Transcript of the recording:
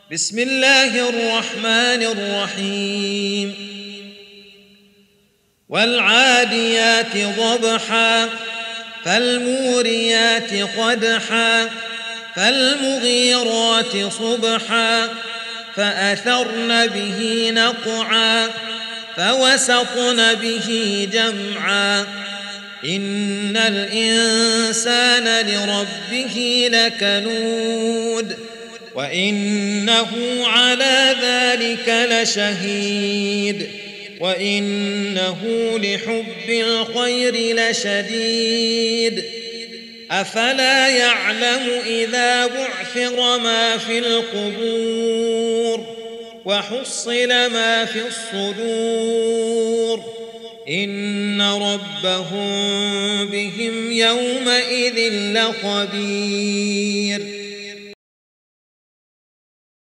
بسم الله الرحمن الرحيم والعاديات ضبحا فالموريات قدحا فالمغيرات صبحا فأثرن به نقعا فوسطن به جمعا إن الإنسان لربه لكنود وإنه على ذلك لشهيد وإنه لحب الخير لشديد أفلا يعلم إذا بعثر ما في القبور وحصل ما في الصدور إن ربهم بهم يومئذ لخبير